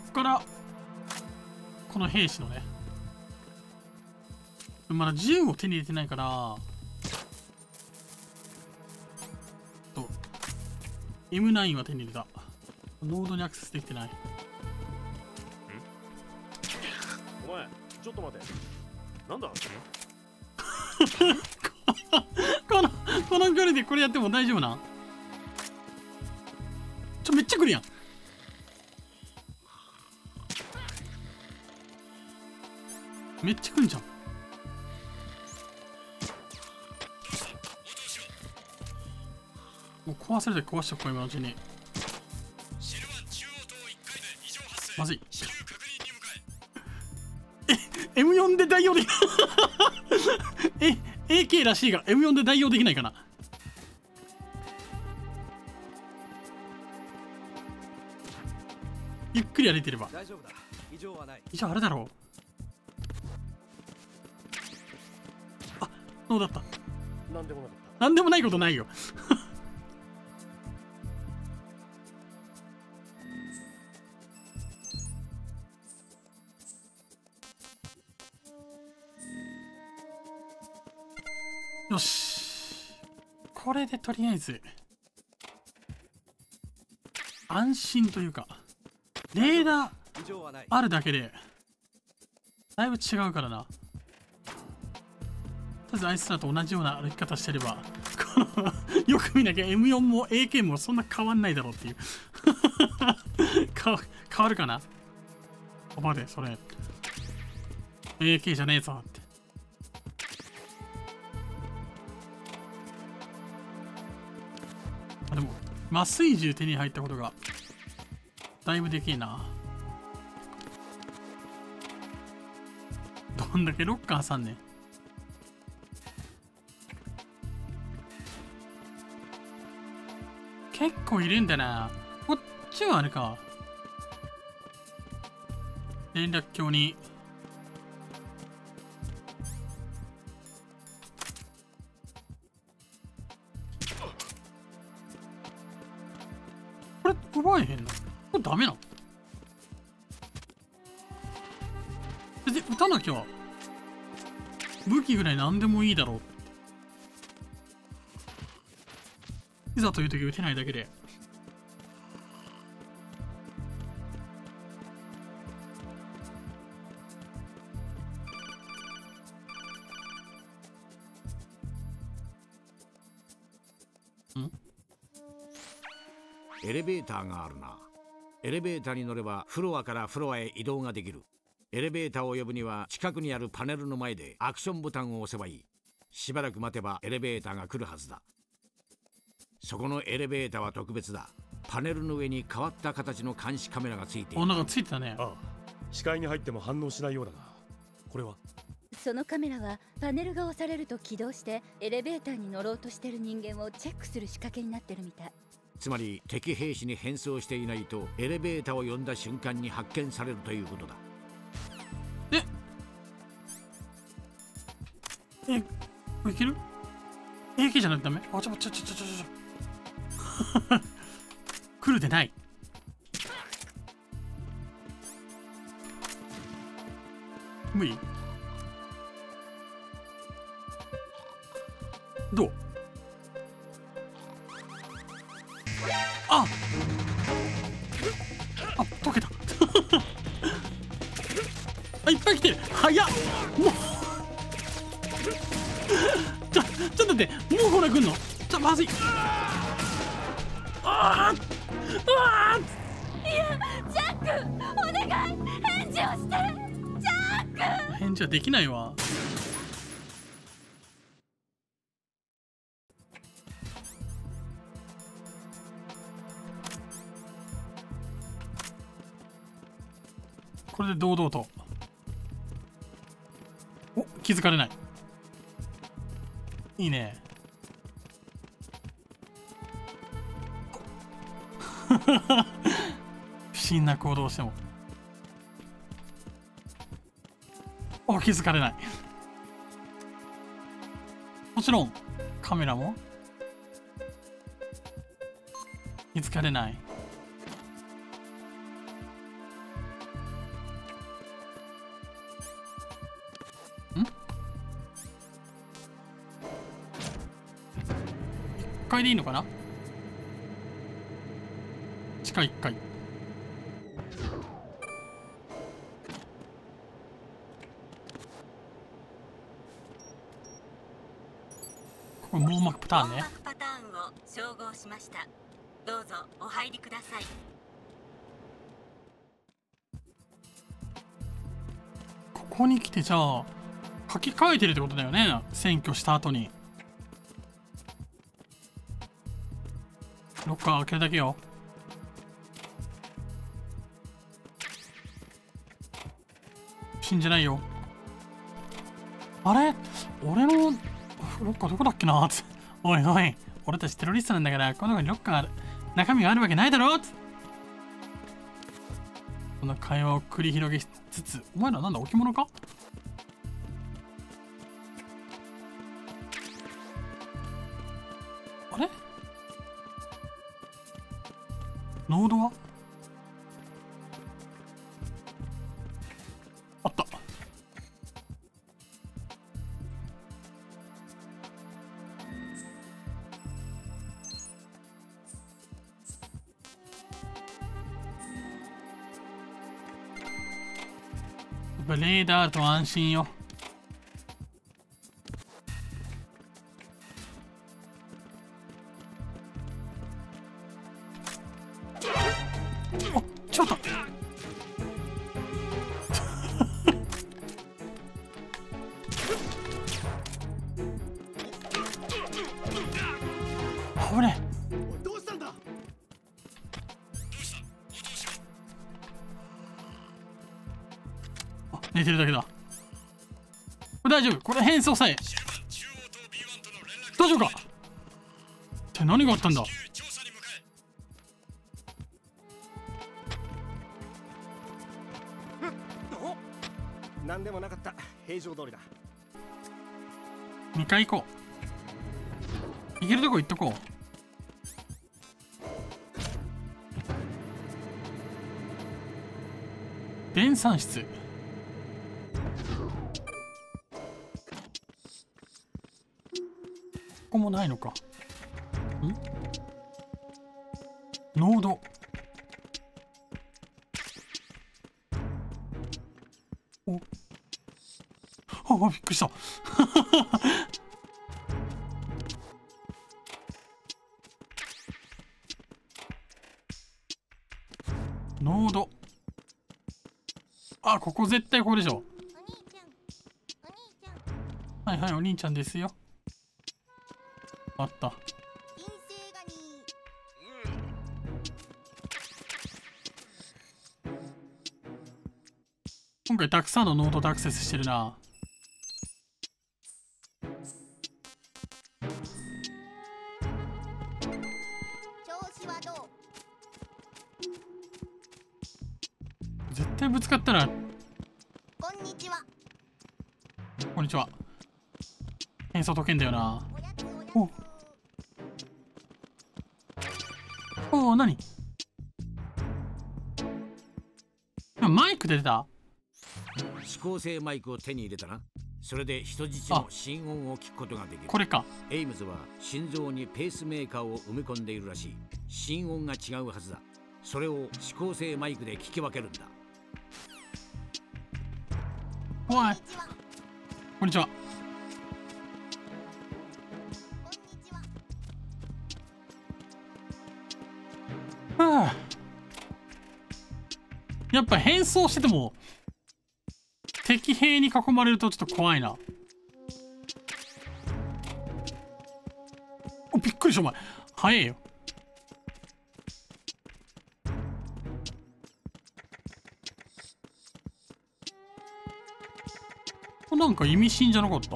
っからこの兵士のね、まだ銃を手に入れてないからと M9 は手に入れた。ノードにアクセスできてない。 お前ちょっと待て、なんだこの距離でこれやっても大丈夫なん？めっちゃ来るやん。めっちゃ来んじゃん。もう壊せるで壊しておこう今のうちに。まずい。M4 で代用できないAK らしいが M4 で代用できないかな。ゆっくり歩いてれば大丈夫だ。異常はない。 異常あるだろう。あ、どうだった。 なんでもなかった。 なんでもないことないよよし、これでとりあえず安心というか、レーダーあるだけでだいぶ違うからな。とりあえずあいつらと同じような歩き方してればこのよく見なきゃ M4 も AK もそんな変わんないだろうっていう変わるかな。おばでそれ AK じゃねえぞって。あ、でも麻酔銃手に入ったことがだいぶでけえな。どんだけロッカーさんねん。結構いるんだな。こっちはあれか。連絡橋に。これ奪えへんの？これダメなの？別に撃たなきゃ武器ぐらい何でもいいだろう。いざという時撃てないだけで。 エレベーターがあるな。エレベーターに乗ればフロアからフロアへ移動ができる。エレベーターを呼ぶには近くにあるパネルの前でアクションボタンを押せばいい。しばらく待てばエレベーターが来るはずだ。そこのエレベーターは特別だ。パネルの上に変わった形の監視カメラがついている。 お、なんかついてたね。 ああ、視界に入っても反応しないようだな。これは？ そのカメラはパネルが押されると起動してエレベーターに乗ろうとしてる人間をチェックする仕掛けになってるみたい。 つまり敵兵士に変装していないとエレベーターを呼んだ瞬間に発見されるということだ。 これいける？ AK じゃないとダメ？あ、ちょ来るでない。無理？どう？あ、溶けたあ、いっぱい来てる。早っ。もうちょっと待って、もうこれ来んの？まずい。ああ、 いや、ジャック、お願い、返事をして。ジャック。 返事はできないわ。これで堂々と。お、気づかれない。いいね。不審な行動をしても。お、気づかれない。もちろんカメラも気づかれない。 階でいいのかな。地下1階。これ網膜パターンね。 網膜パターンを照合しました。どうぞお入りください。 ここに来てじゃあ書き換えてるってことだよね、占拠した後に。ロッカー開けるだけよ。死んじゃないよ。あれ、俺のロッカーどこだっけな。おいおい、俺たちテロリストなんだから、この中にロッカーある中身があるわけないだろ。この会話を繰り広げつつ、お前らなんだ、置物か。あれ、ノードはあった。レーダーあると安心よ。あ、ちょっと危ねえ。 どうしたんだ。 あ、寝てるだけだ。これ大丈夫。これ変装さえ大丈夫かって何があったんだ。 何でもなかった。平常通りだ。 2回行こう。行けるとこ行っとこう。電算室。ここもないのか。ノード。お、びっくりした。ノード。あ、ここ絶対ここでしょ。はいはい、お兄ちゃんですよ。あった。今回たくさんのノードとアクセスしてるな。絶対ぶつかったら。 こんにちは。 こんにちは。変装解けんだよな。お、何？マイク出た？ 指向性マイクを手に入れたな。それで人質の心音を聞くことができる。 これか。 エイムズは心臓にペースメーカーを埋め込んでいるらしい。心音が違うはずだ。それを指向性マイクで聞き分けるんだ。 おい、こんにちは。はあ、やっぱ変装してても敵兵に囲まれるとちょっと怖いな。お、びっくりした。お前早えよ。なんか意味深じゃなかった？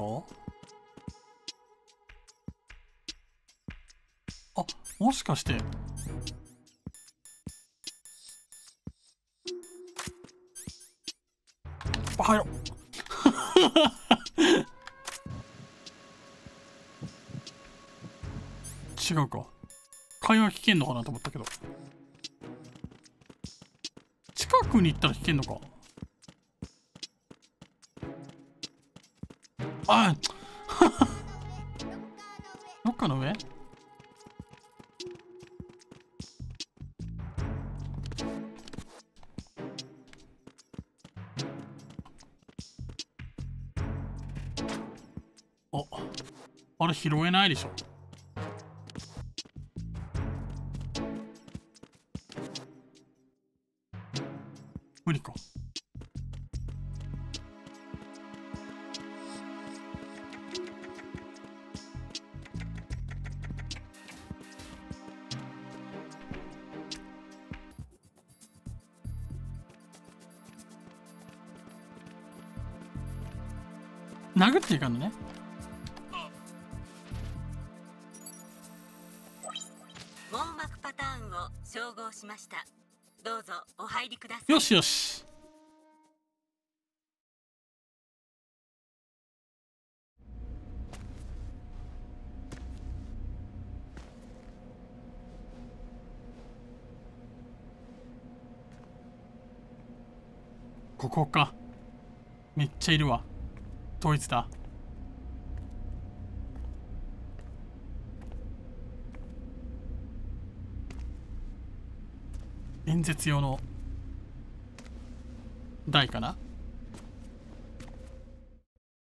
あ、もしかして入ろ違うか。会話聞けんのかなと思ったけど、近くに行ったら聞けんのか。あどっかの上。 お、あれ拾えないでしょ。無理か。殴っていかんのね。 網膜パターンを照合しました。どうぞお入りください。 よしよし。ここか。めっちゃいるわ。統一だ。演説用の台かな。